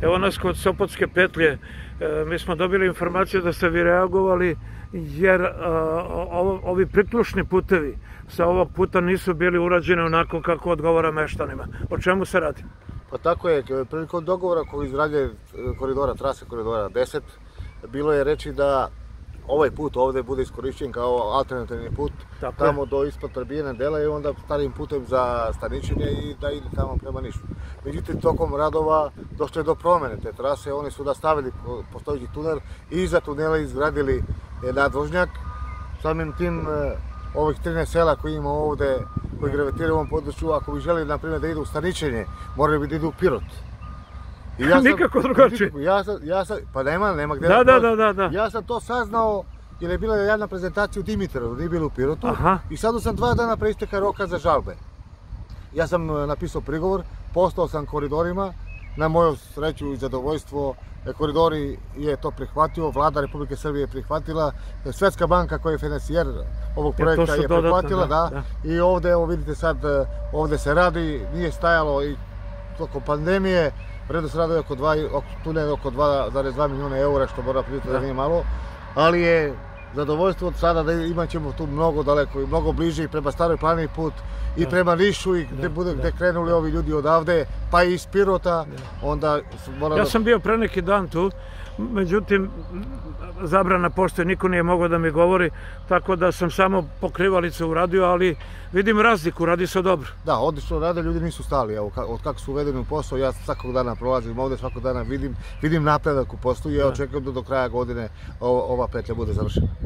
Evo nas kod Sopotske petlje, mi smo dobili informaciju da ste vi reagovali jer ovi priključni putevi sa ovog puta nisu bili urađeni onako kako odgovara meštanima. O čemu se radi? Pa tako je, prilikom dogovora oko izgradnje trase koridora 10, bilo je reći da ovaj put ovde bude iskorišćen kao alternativni put tamo do ispod Prebijene dela i onda starim putem za Staničenje i da ide tamo prema Nišu. Međutim, tokom radova došlo je do promene te trase, oni su nastavili postojeći tunel i iza tunela izgradili nadvožnjak. Samim tim ovih 13 sela koji imamo ovde, koji gravitiraju u ovom području, ako bi želeli, na primjer, da idu u Staničenje, morali bi da idu u Pirot. Nikako drugačije. Pa nema gde. Da. Ja sam to saznao jer je bila jedna prezentacija u Dimitrovgradu, nije bilo u Pirotu. I sad sam 2 dana pre isteka roka za žalbe. Ja sam napisao prigovor, poslao sam koridorima, na moju sreću i zadovoljstvo, koridori je to prihvatio, Vlada Republike Srbije je prihvatila, Svetska banka koja je financijer ovog projekta je prihvatila, i ovde, evo vidite sad, ovde se radi, nije stajalo i tokom pandemije, vrednost rada je oko 2,2 miliona eura, što mora priznati da nije malo, ali je zadovoljstvo od sada da imat ćemo tu mnogo daleko i mnogo bliže i prema Staroj planini put i prema Nišu i gde krenuli ovi ljudi odavde, pa i iz Pirota, onda mora da... Ja sam bio pre neki dan tu, međutim, zabrana postoje, niko nije mogao da mi govori, tako da sam samo pokrivalice uradio, ali vidim razliku, radi se dobro. Da, odlično rade, ljudi nisu stali, evo, od kako su uvedeni u posao, ja svakog dana prolazim ovde, svakog dana vidim napredak u poslu i ja očekujem da do kraja godine ova petlja bude završena.